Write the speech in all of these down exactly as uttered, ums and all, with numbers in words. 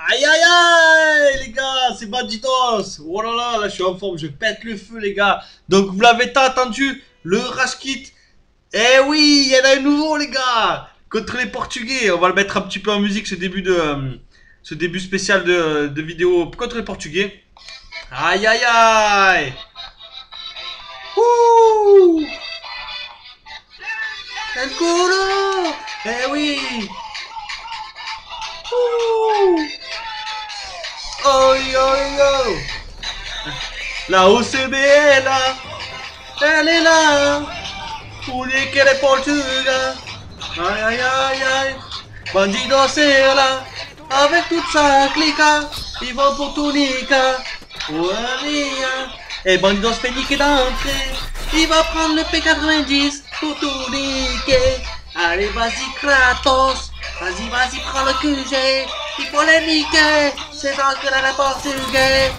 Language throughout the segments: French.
Aïe aïe aïe les gars, c'est Banditos. Oh là là, là je suis en forme, je pète le feu les gars. Donc vous l'avez tant attendu, le Rush Kit. Eh oui, il y en a un nouveau les gars. Contre les Portugais, on va le mettre un petit peu en musique ce début de euh, ce début spécial de, de vidéo contre les Portugais. Aïe aïe aïe. Ouh. El culo. Eh oui. Ouh. Oh yo yo. La O C B est là. Elle est là. Pour niquer les Portugais. Aïe aïe aïe aïe. Bandido c'est là. Avec toute sa clica. Ils vont pour tout niquer. Ouais, et Bandido se fait niquer d'entrée. Il va prendre le P quatre-vingt-dix pour tout niquer. Allez vas-y Kratos. Vas-y vas-y prends le Q G. Il faut les niquer. C'est dans que dans la Portugais.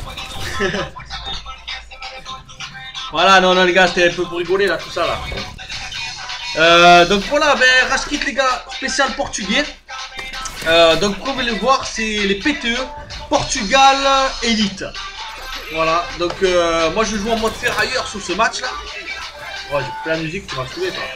Voilà, non, non, les gars, c'était un peu pour rigoler, là, tout ça, là. Euh, donc, voilà, ben, Rush Kit, les gars, spécial portugais. Euh, donc, comme vous pouvez le voir, c'est les P T E Portugal Elite. Voilà, donc, euh, moi, je joue en mode ferrailleur sur ce match, là. Oh, j'ai plein de musique, tu vas trouver, toi.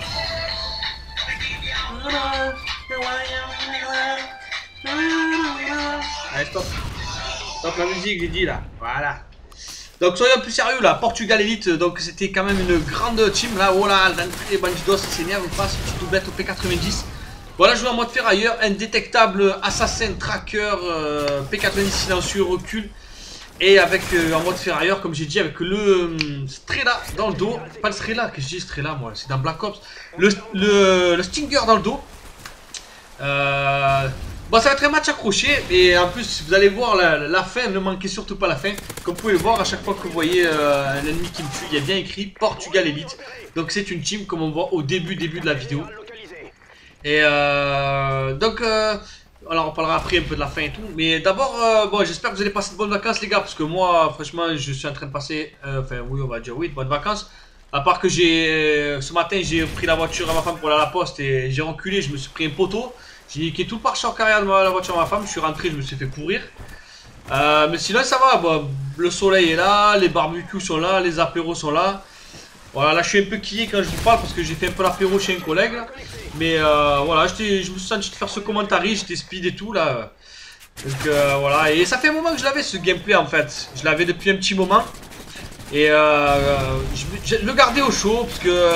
Allez, stop. Stop la musique, j'ai dit, là. Voilà. Donc soyons plus sérieux là, Portugal Elite, donc c'était quand même une grande team là, voilà, l'entrée Bandidos s'énerve ou pas, ce petit doublette au P quatre-vingt-dix. Voilà, je joue en mode ferrailleur, indétectable, assassin, tracker, euh, P quatre-vingt-dix silencieux, recul. Et avec euh, en mode ferrailleur, comme j'ai dit, avec le euh, Strela dans le dos, pas le Strela, que je dis Strela moi, c'est dans Black Ops, le, le, le Stinger dans le dos. Euh... Bon, ça va être un match accroché et en plus vous allez voir la, la fin, ne manquez surtout pas la fin. Comme vous pouvez le voir, à chaque fois que vous voyez euh, un ennemi qui me tue, il y a bien écrit Portugal Elite. Donc c'est une team comme on voit au début début de la vidéo. Et euh, donc euh, alors on parlera après un peu de la fin et tout. Mais d'abord, euh, bon, j'espère que vous allez passer de bonnes vacances les gars, parce que moi franchement je suis en train de passer, euh, enfin oui on va dire oui, de bonnes vacances. À part que j'ai, ce matin j'ai pris la voiture à ma femme pour aller à la poste et j'ai reculé, je me suis pris un poteau. J'ai niqué tout le pare-choc arrière de la voiture à ma femme, je suis rentré, je me suis fait courir. Euh, mais sinon ça va, bon, le soleil est là, les barbecues sont là, les apéros sont là. Voilà, là je suis un peu quillé quand je vous parle parce que j'ai fait un peu l'apéro chez un collègue. Là. Mais euh, voilà, je me suis senti de faire ce commentaire, j'étais speed et tout là. Donc euh, voilà, et ça fait un moment que je l'avais ce gameplay en fait. Je l'avais depuis un petit moment. Et euh, je, je le gardais au chaud parce que...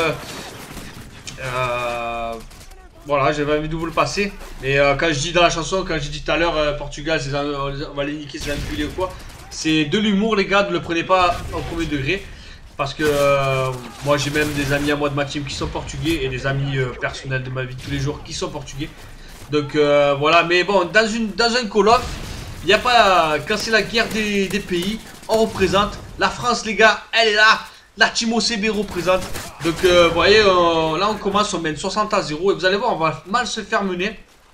Euh, Voilà, j'avais envie de vous le passer. Et euh, quand je dis dans la chanson, quand j'ai dit tout à l'heure, euh, Portugal, on va les niquer, c'est enculé ou quoi. C'est de l'humour, les gars, ne le prenez pas au premier degré. Parce que euh, moi, j'ai même des amis à moi de ma team qui sont portugais et des amis euh, personnels de ma vie de tous les jours qui sont portugais. Donc euh, voilà, mais bon, dans, une, dans un Call of, il n'y a pas. Quand c'est la guerre des, des pays, on représente. La France, les gars, elle est là. La team O C B représente. Donc euh, vous voyez, euh, là on commence, on mène soixante à zéro. Et vous allez voir, on va mal se faire mener.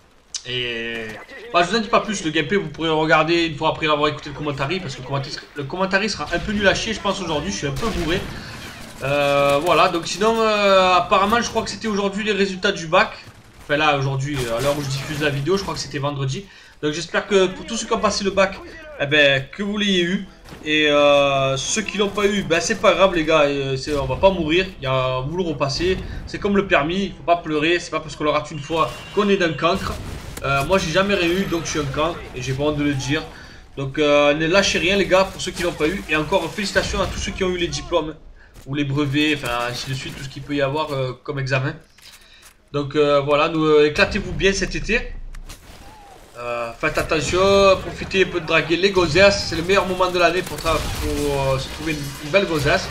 Et bah, je vous en dis pas plus, le gameplay vous pourrez regarder une fois après avoir écouté le commentaire. Parce que le commentaire, le commentaire sera un peu nul à chier, je pense aujourd'hui, je suis un peu bourré. euh, Voilà, donc sinon euh, apparemment je crois que c'était aujourd'hui les résultats du bac. Enfin là aujourd'hui, à l'heure où je diffuse la vidéo, je crois que c'était vendredi. Donc j'espère que pour tous ceux qui ont passé le bac, eh ben, que vous l'ayez eu. Et euh, ceux qui l'ont pas eu, ben c'est pas grave les gars, on va pas mourir, il y a vous le repasser. C'est comme le permis, il faut pas pleurer, c'est pas parce qu'on le rate une fois qu'on est d'un cancre. euh, Moi j'ai jamais rien eu, donc je suis un cancre et j'ai pas honte de le dire. Donc euh, ne lâchez rien les gars pour ceux qui l'ont pas eu. Et encore félicitations à tous ceux qui ont eu les diplômes ou les brevets, enfin ainsi de suite, tout ce qu'il peut y avoir euh, comme examen. Donc euh, voilà, nous euh, éclatez-vous bien cet été. Euh, faites attention, profitez un peu de draguer les gossesses, c'est le meilleur moment de l'année pour, pour euh, se trouver une, une belle gossesse.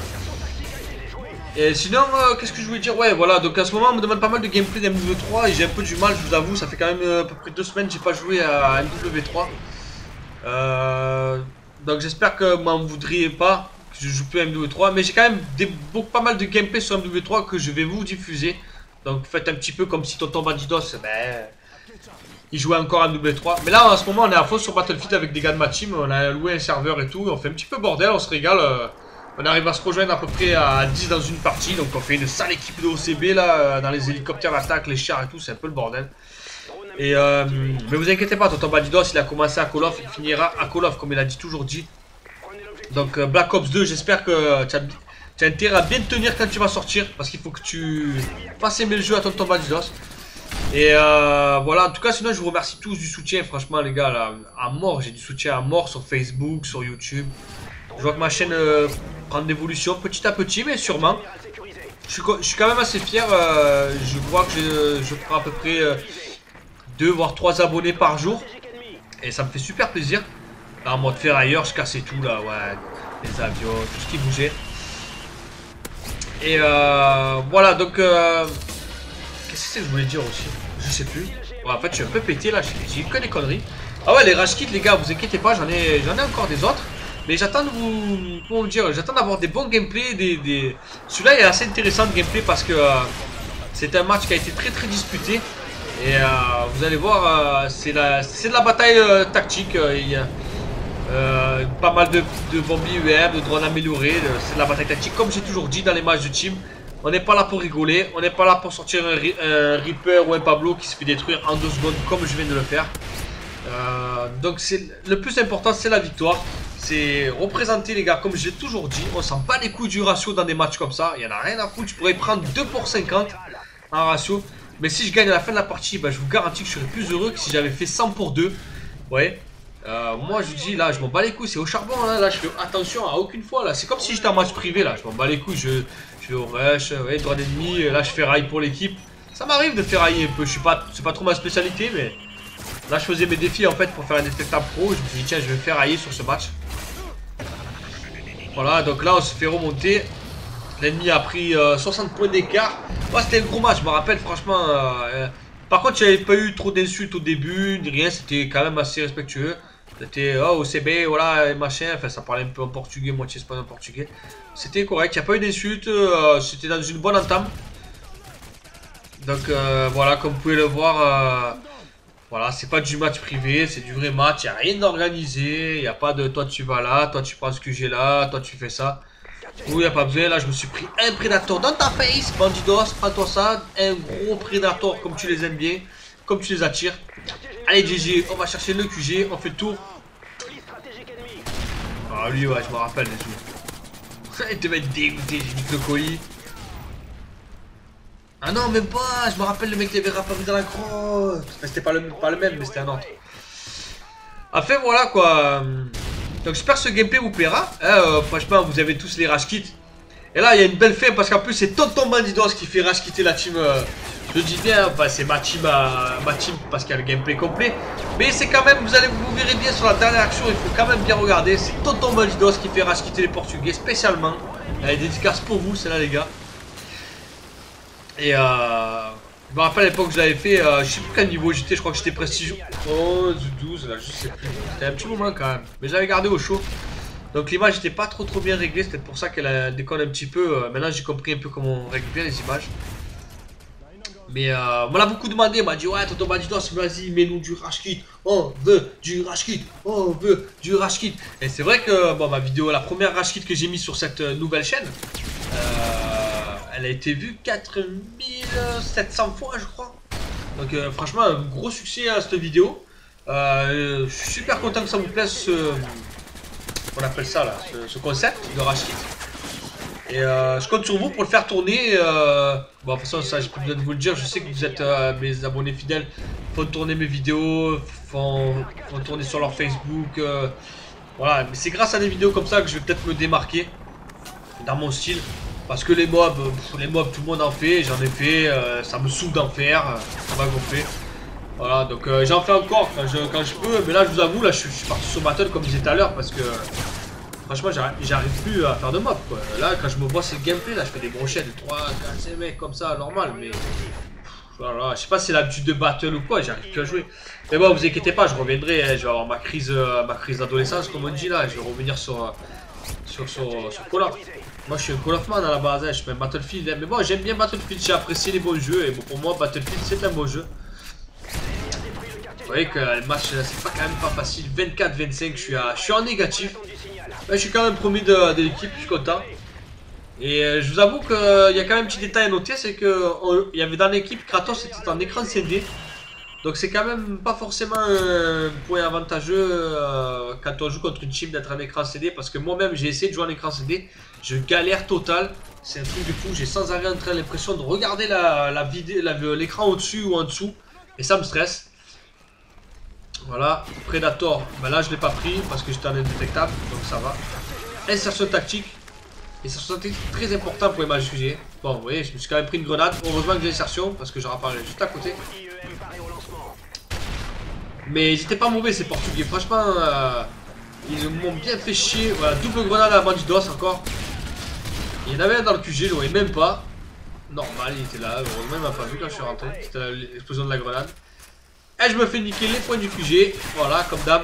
Et sinon, euh, qu'est-ce que je voulais dire? Ouais, voilà, donc en ce moment on me demande pas mal de gameplay d'M W trois et j'ai un peu du mal, je vous avoue, ça fait quand même euh, à peu près deux semaines que j'ai pas joué à M W trois. Euh, donc j'espère que vous m'en voudriez pas, que je joue plus à M W trois, mais j'ai quand même des, beaucoup, pas mal de gameplay sur M W trois que je vais vous diffuser. Donc faites un petit peu comme si Tonton Bandidos, ben... il jouait encore à M W trois. Mais là en ce moment on est à fond sur Battlefield avec des gars de ma team. On a loué un serveur et tout. On fait un petit peu bordel, on se régale. On arrive à se rejoindre à peu près à dix dans une partie. Donc on fait une sale équipe de O C B là. Dans les hélicoptères d'attaque, les chars et tout. C'est un peu le bordel. Et euh, mais vous inquiétez pas, Tonton Baldidos, il a commencé à Call of, il finira à Call of, comme il a dit toujours dit. Donc euh, Black Ops deux, j'espère que tu as, tu as intérêt à bien te tenir quand tu vas sortir, parce qu'il faut que tu fasses aimer le jeu à Tonton Baldidos. Et euh, voilà, en tout cas, sinon je vous remercie tous du soutien, franchement les gars, là, à mort, j'ai du soutien à mort sur Facebook, sur YouTube. Je vois que ma chaîne euh, prend de l'évolution petit à petit, mais sûrement. Je suis, je suis quand même assez fier, euh, je vois que je, je prends à peu près euh, deux voire trois abonnés par jour. Et ça me fait super plaisir. Là, en mode ferrailleur, je cassais tout là, ouais, les avions, tout ce qui bougeait. Et euh, voilà, donc... Euh, qu'est-ce que je voulais dire aussi? Je sais plus. Ouais, en fait, je suis un peu pété là, j'ai que des conneries. Ah ouais, les rage kits, les gars, vous inquiétez pas, j'en ai, j'en ai encore des autres. Mais j'attends de vous... Comment vous dire? J'attends d'avoir des bons gameplays. Des, des... Celui-là est assez intéressant de gameplay parce que euh, c'est un match qui a été très très disputé. Et euh, vous allez voir, euh, c'est de la bataille euh, tactique. Euh, il y a euh, pas mal de, de bombes U M, de drones améliorés. C'est de la bataille tactique. Comme j'ai toujours dit dans les matchs de team, on n'est pas là pour rigoler. On n'est pas là pour sortir un, un Reaper ou un Pablo qui se fait détruire en deux secondes comme je viens de le faire. Euh, donc le plus important, c'est la victoire. C'est représenter les gars, comme j'ai toujours dit. On s'en bat les couilles du ratio dans des matchs comme ça. Il n'y en a rien à foutre. Je pourrais prendre deux pour cinquante en ratio. Mais si je gagne à la fin de la partie, bah, je vous garantis que je serais plus heureux que si j'avais fait cent pour deux. Ouais. Euh, moi je dis là, je m'en bats les couilles. C'est au charbon là. Là je fais attention à aucune fois là. C'est comme si j'étais en match privé là. Je m'en bats les couilles. Je, je vais au rush. Ouais, droit d'ennemi. Là je fais rail pour l'équipe. Ça m'arrive de faire railler un peu. Je suis pas, c'est pas trop ma spécialité. Mais là je faisais mes défis en fait pour faire un détectable pro. Je me suis dit tiens, je vais faire railler sur ce match. Voilà, donc là on se fait remonter. L'ennemi a pris euh, soixante points d'écart. Ouais, c'était un gros match, je me rappelle franchement. Euh, euh, par contre, j'avais pas eu trop d'insultes au début, ni rien, c'était quand même assez respectueux. C'était oh, O C B, voilà, et machin. Enfin, ça parlait un peu en portugais, moitié espagnol en portugais. C'était correct, il n'y a pas eu d'insultes, euh, c'était dans une bonne entame. Donc euh, voilà, comme vous pouvez le voir. Euh, Voilà, c'est pas du match privé, c'est du vrai match, il n'y a rien d'organisé, il n'y a pas de toi tu vas là, toi tu prends ce que j'ai là, toi tu fais ça. Oui, il n'y a pas besoin, là je me suis pris un prédateur dans ta face, bandidos, prends-toi ça, un gros prédateur comme tu les aimes bien, comme tu les attires. Allez G G, on va chercher le Q G, on fait le tour. Ah lui ouais, je me rappelle les yeux. Il devait être dégoûté, j'ai dit que le colis. Ah non, même pas, je me rappelle le mec qui avait réapparu dans la grotte. C'était pas le, pas le même, mais c'était un autre. Enfin voilà quoi. Donc j'espère que ce gameplay vous plaira. Hein, euh, franchement, vous avez tous les rage kits. Et là, il y a une belle fin parce qu'en plus, c'est Tonton Bandidos qui fait rage quitter la team. Euh, je dis bien, enfin, c'est ma team, euh, ma team parce qu'il y a le gameplay complet. Mais c'est quand même, vous allez vous verrez bien sur la dernière action, il faut quand même bien regarder. C'est Tonton Bandidos qui fait rage quitter les Portugais spécialement. Il y a des dédicaces pour vous, c'est là les gars. Et euh, je me rappelle à l'époque que je l'avais fait, euh, je sais plus quel niveau j'étais, je crois que j'étais prestige oh, douze, là je sais plus. C'était un petit moment quand même, mais je l'avais gardé au chaud. Donc l'image n'était pas trop trop bien réglée, c'est peut-être pour ça qu'elle déconne un petit peu. Euh, maintenant j'ai compris un peu comment on règle bien les images. Mais euh, on m'a beaucoup demandé, on m'a dit ouais Tonton Bandidos, vas-y mets-nous du rage kit, on veut du rage kit, on veut du rage kit. Et c'est vrai que bon ma vidéo, la première rage kit que j'ai mise sur cette nouvelle chaîne, euh, elle a été vue quatre mille sept cents fois je crois. Donc euh, franchement un gros succès à cette vidéo. Euh, je suis super content que ça vous plaise ce, on appelle ça là, ce, ce concept de rage kit. Et euh, je compte sur vous pour le faire tourner. Euh... Bon, de toute façon, ça, j'ai plus besoin de vous le dire. Je sais que vous êtes euh, mes abonnés fidèles. Font tourner mes vidéos, font, font tourner sur leur Facebook. Euh... Voilà, mais c'est grâce à des vidéos comme ça que je vais peut-être me démarquer dans mon style. Parce que les mobs, pff, les mobs, tout le monde en fait. J'en ai fait. Euh, ça me saoule d'en faire. Ça m'a gonflé. Voilà, donc euh, j'en fais encore quand je, quand je peux. Mais là, je vous avoue, là, je, je suis parti sur Battle comme je disais tout à l'heure parce que. Franchement, j'arrive plus à faire de mob quoi. Là, quand je me vois ce gameplay, là, je fais des brochettes de trois, quatre, cinq mecs comme ça, normal. Mais voilà, je sais pas si c'est l'habitude de battle ou quoi, j'arrive plus à jouer. Mais bon, vous inquiétez pas, je reviendrai. Hein, je vais avoir ma crise, euh, ma crise d'adolescence, comme on dit là. Je vais revenir sur, sur, sur, sur Call of. Moi, je suis un Call of Man à la base, hein, je fais un Battlefield. Hein, mais bon, j'aime bien Battlefield, j'ai apprécié les bons jeux. Et bon, pour moi, Battlefield, c'est un beau jeu. Vous voyez que le match, c'est pas quand même pas facile. vingt-quatre vingt-cinq, je suis, à, je suis en négatif. Mais je suis quand même premier de, de l'équipe, je suis content. Et euh, je vous avoue qu'il y a quand même un petit détail à noter, c'est que il y avait dans l'équipe Kratos était en écran C D. Donc c'est quand même pas forcément un point avantageux euh, quand on joue contre une team d'être un écran C D. Parce que moi-même j'ai essayé de jouer en écran C D. Je galère total. C'est un truc de fou. J'ai sans arrêt en train l'impression de regarder la, la vidéo, l'écran au-dessus ou en dessous. Et ça me stresse. Voilà. Predator. Ben là je l'ai pas pris parce que j'étais en indétectable. Donc ça va. Insertion tactique. Insertion tactique très important pour les matchs Q G. Bon vous voyez je me suis quand même pris une grenade. Heureusement que j'ai l'insertion parce que je réapparais juste à côté. Mais ils étaient pas mauvais ces portugais, franchement euh, ils m'ont bien fait chier. Voilà, double grenade à Bandidos encore. Il y en avait un dans le Q G, je le voyais même pas. Normal, il était là, heureusement il m'a pas vu quand je suis rentré. C'était l'explosion de la grenade. Et je me fais niquer les points du Q G, voilà, comme d'hab.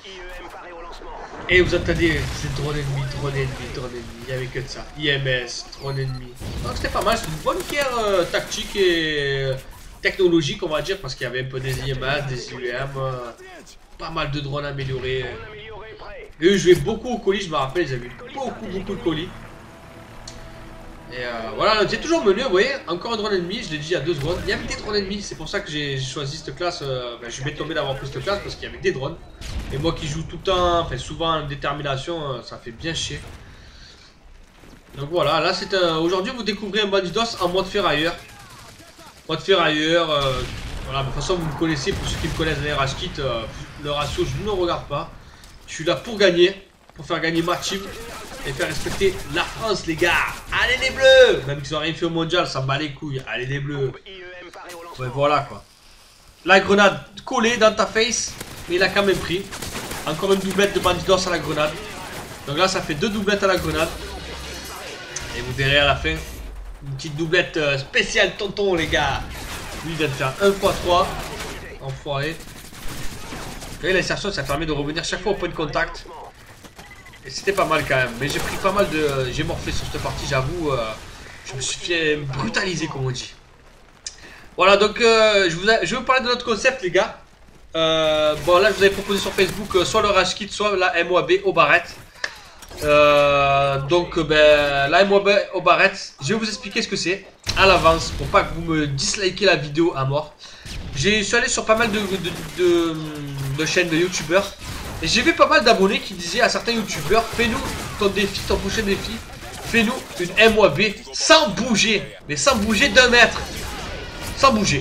Et vous entendez, c'est drone ennemi, drone ennemi, drone ennemi, il n'y avait que de ça. I M S, drone ennemi. Donc c'était pas mal, c'est une bonne guerre euh, tactique et... Euh, technologique on va dire parce qu'il y avait un peu des I M S, des I U M, euh, pas mal de drones améliorés. Et eux jouaient beaucoup au colis, je me rappelle, ils avaient beaucoup beaucoup de colis. Et euh, voilà, j'ai toujours mené, vous voyez, encore un drone ennemi, je l'ai dit il y a deux secondes, il y avait des drones ennemis, c'est pour ça que j'ai choisi cette classe, euh, ben, je vais tomber d'avoir pris cette classe parce qu'il y avait des drones. Et moi qui joue tout le temps, enfin souvent en détermination, euh, ça fait bien chier. Donc voilà, là c'est euh, aujourd'hui vous découvrez un Bandidos en mode ferrailleur. Mode ferrailleur, euh, voilà, de toute façon vous me connaissez, pour ceux qui me connaissent les Rage Kit, euh, le ratio je ne regarde pas. Je suis là pour gagner, pour faire gagner ma team et faire respecter la France les gars. Allez les bleus. Même qu'ils n'ont rien fait au mondial, ça me bat les couilles, allez les bleus. Ouais voilà quoi. La grenade collée dans ta face, mais il a quand même pris. Encore une doublette de Bandidos à la grenade. Donc là ça fait deux doublettes à la grenade. Et vous verrez à la fin. Une petite doublette euh, spéciale tonton les gars. Lui il vient de faire un fois trois. Enfoiré. Et l'insertion ça permet de revenir chaque fois au point de contact. Et c'était pas mal quand même. Mais j'ai pris pas mal de... Euh, j'ai morflé sur cette partie j'avoue. Euh, je me suis fait brutaliser comme on dit. Voilà donc euh, je, vous a... je vais vous parler de notre concept les gars. Euh, bon là je vous avais proposé sur Facebook euh, soit le Rage Kit soit la M O A B au barrette. Euh, donc ben, la M O A B au barrette, je vais vous expliquer ce que c'est à l'avance pour pas que vous me dislikez la vidéo à mort. Je suis allé sur pas mal de, de, de, de chaînes de youtubeurs et j'ai vu pas mal d'abonnés qui disaient à certains youtubeurs: fais-nous ton défi, ton prochain défi, fais-nous une M O A B sans bouger, mais sans bouger d'un mètre, sans bouger.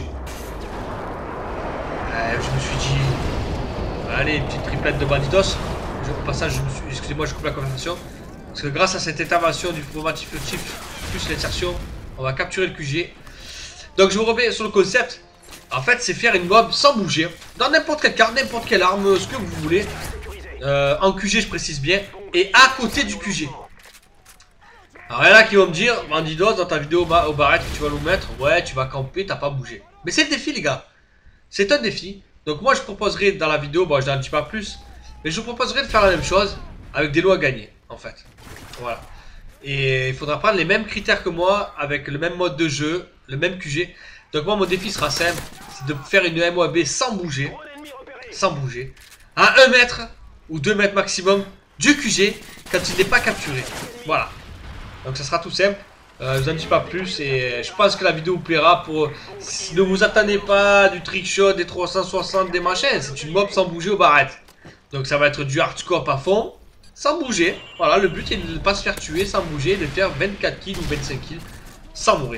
Euh, je me suis dit, allez, une petite triplette de Bandidos. Au passage, excusez-moi, je coupe la conversation. Parce que grâce à cette intervention du formatif furtif plus l'insertion, on va capturer le Q G. Donc je vous reviens sur le concept. En fait, c'est faire une mob sans bouger. Dans n'importe quelle carte, n'importe quelle arme, ce que vous voulez. Euh, en Q G, je précise bien. Et à côté du Q G. Alors il y en a qui vont me dire: Bandidos, dans ta vidéo au barrette que tu vas nous mettre, ouais, tu vas camper, t'as pas bougé. Mais c'est le défi, les gars. C'est un défi. Donc moi, je proposerai dans la vidéo, bon, je dis un petit peu plus. Mais je vous proposerai de faire la même chose avec des lots à gagner, en fait. Voilà. Et il faudra prendre les mêmes critères que moi, avec le même mode de jeu, le même Q G. Donc moi, mon défi sera simple, c'est de faire une M O A B sans bouger, sans bouger, à un mètre ou deux mètres maximum du Q G quand il n'est pas capturé. Voilà. Donc ça sera tout simple. Euh, je vous en dis pas plus et je pense que la vidéo vous plaira. Pour... Ne vous attendez pas du trickshot, des trois cent soixante, des machins. C'est une mob sans bouger aux barrettes. Donc ça va être du hardcore à fond, sans bouger. Voilà, le but est de ne pas se faire tuer sans bouger, de faire vingt-quatre kills ou vingt-cinq kills sans mourir.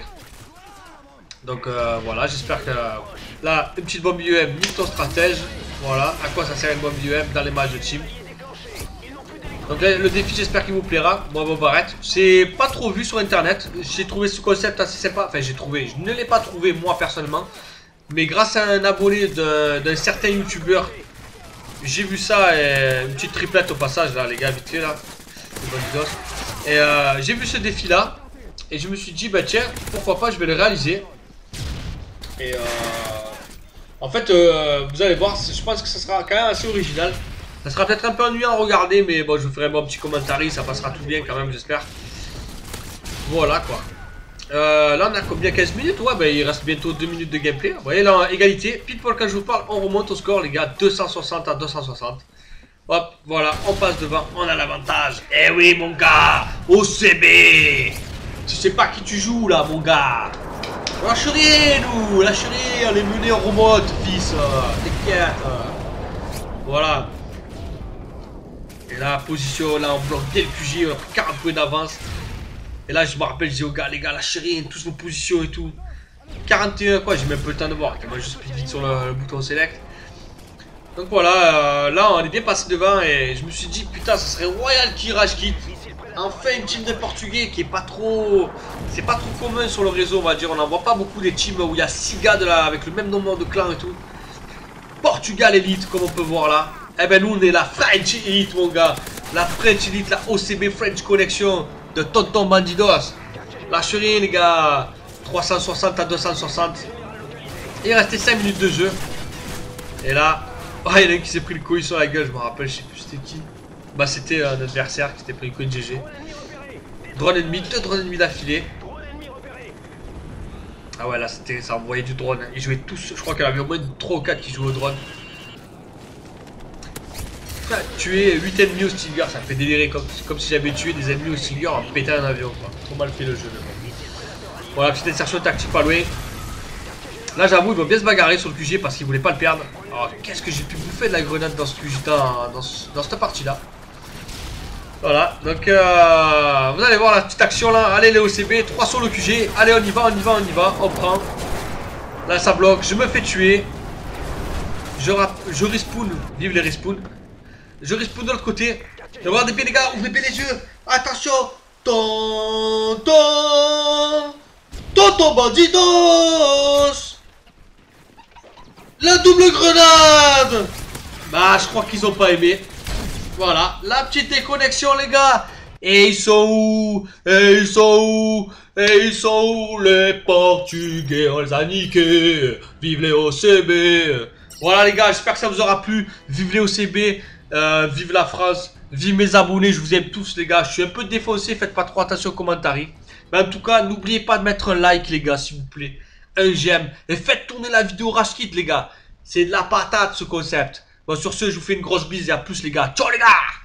Donc euh, voilà, j'espère que euh, là, une petite bombe I E M, nique ton stratège. Voilà, à quoi ça sert une bombe I E M dans les matchs de team. Donc là, le défi, j'espère qu'il vous plaira. Moi, bon, barrette. C'est pas trop vu sur internet. J'ai trouvé ce concept assez sympa. Enfin, j'ai trouvé, je ne l'ai pas trouvé moi personnellement. Mais grâce à un abonné d'un certain youtubeur, j'ai vu ça, et une petite triplette au passage là les gars, vite fait là. Et euh, j'ai vu ce défi là. Et je me suis dit bah tiens, pourquoi pas, je vais le réaliser. Et euh, en fait euh, vous allez voir, je pense que ça sera quand même assez original. Ça sera peut-être un peu ennuyant à regarder, mais bon, je vous ferai mon petit commentaire, ça passera tout bien quand même, j'espère. Voilà quoi. Euh, là on a combien? quinze minutes? Ouais, bah il reste bientôt deux minutes de gameplay. Vous voyez là, égalité, pile poil quand je vous parle, on remonte au score les gars, deux cent soixante à deux cent soixante. Hop, voilà, on passe devant, on a l'avantage. Eh oui mon gars, O C B. Tu sais pas qui tu joues là mon gars. On lâche rien, nous. Lâche rien. Les menés en remonte, fils. T'inquiète. Voilà. Et là, position, là, on bloque dès le Q G. On a pris quarante points d'avance. Et là, je me rappelle, je dis aux gars, les gars, lâchez rien. Tous vos positions et tout. quarante et un, quoi. J'ai même pas le temps de voir. Moi, je speed vite sur le, le bouton select. Donc voilà, euh, là on est bien passé devant et je me suis dit putain, ça serait royal qui rage quitte. Enfin une team de Portugais qui est pas trop, c'est pas trop commun sur le réseau, on va dire. On n'en voit pas beaucoup des teams où il y a six gars de là avec le même nombre de clans et tout. Portugal Elite, comme on peut voir là. Eh ben nous on est la French Elite, mon gars. La French Elite, la O C B French Connection de Tonton Bandidos. Lâche rien les gars. trois cent soixante à deux cent soixante. Il restait cinq minutes de jeu. Et là, oh, il y en a un qui s'est pris le couille sur la gueule, je me rappelle, je sais plus c'était qui. Bah c'était un adversaire qui s'était pris le couille de G G. Drone ennemi, deux drones ennemis d'affilée. Ah ouais là c'était, ça envoyait du drone. Ils jouaient tous, je crois qu'il y en avait au moins trois ou quatre qui jouaient au drone. Enfin, tuer huit ennemis au Stinger, ça fait délirer comme, comme si j'avais tué des ennemis au Stinger en pétant un avion quoi. Trop mal fait le jeu. Voilà, petite insertion tactique pas loin. Là j'avoue ils vont bien se bagarrer sur le Q G parce qu'ils voulaient pas le perdre. Alors qu'est-ce que j'ai pu bouffer de la grenade dans ce Q G, dans, dans, dans cette partie là. Voilà, donc euh, vous allez voir la petite action là. Allez les O C B, trois sur le Q G. Allez on y va, on y va, on y va, on prend. Là ça bloque, je me fais tuer. Je, je respawn, vive les respawns. Je respawn de l'autre côté. Regardez bien les gars, ouvrez bien les yeux. Attention. Tonton Tonton Bandidos. La double grenade. Bah je crois qu'ils ont pas aimé. Voilà, la petite déconnexion les gars. Et ils sont où? Et ils sont où? Et ils sont où les Portugais? On les a niqués. Vive les O C B. Voilà les gars, j'espère que ça vous aura plu. Vive les O C B, euh, vive la France, vive mes abonnés, je vous aime tous les gars. Je suis un peu défoncé, faites pas trop attention aux commentaires. Mais en tout cas, n'oubliez pas de mettre un like les gars, s'il vous plaît. Un j'aime. Et faites tourner la vidéo Rage Kit les gars. C'est de la patate ce concept. Bon sur ce, je vous fais une grosse bise et à plus les gars. Ciao les gars.